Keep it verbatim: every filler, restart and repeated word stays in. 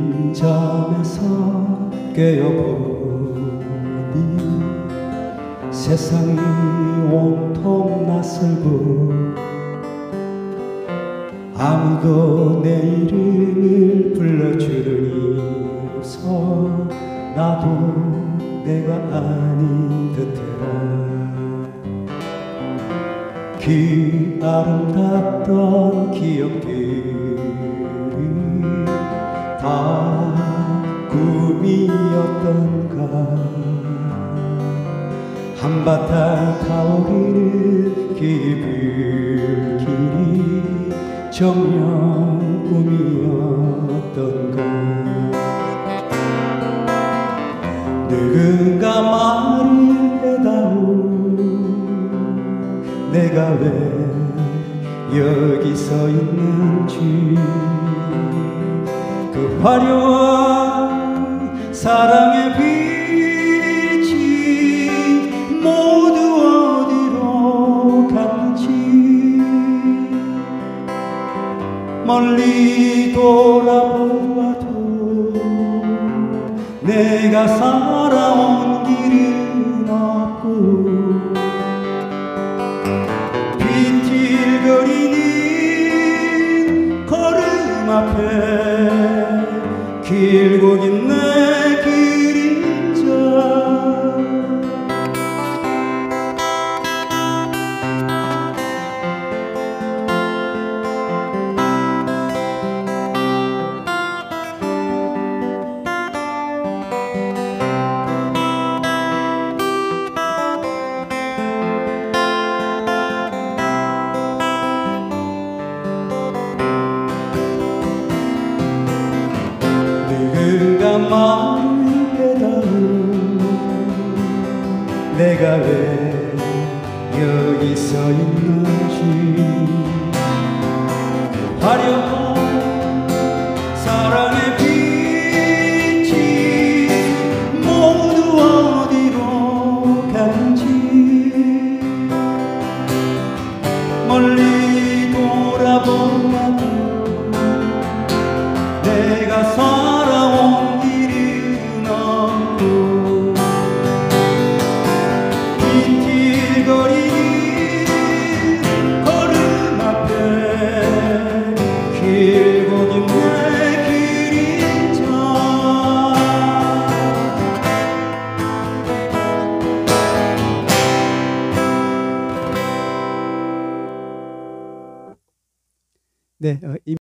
빈잠에서 깨어보니 세상이 온통 낯설고 아무도 내 이름을 불러주느니 없어. 나도 내가 아닌 듯해라. 그 아름답던 기억들이 다 꿈이었던가. 한바탕 타오르는 그 불길이 정녕 꿈이었던가. 누군가 말을 해다오. 내가 왜 여기 서 있는지. 그 화려한 사랑의 빛이 모두 어디로 갔는지. 멀리 돌아보아도 내가 살아온 길은 없고 비틀거리는 걸음 앞에 길고 긴 내 그림자. 누군가 말을 해다오. 내가 왜 여기 서 있는지. 화려한 사랑의 빛이 모두 어디로 갔는지. 멀리 돌아보아도 내가 살아온 길은 없고 비틀거리는 걸음 앞에 길고 긴 내 그림자. 네, 어,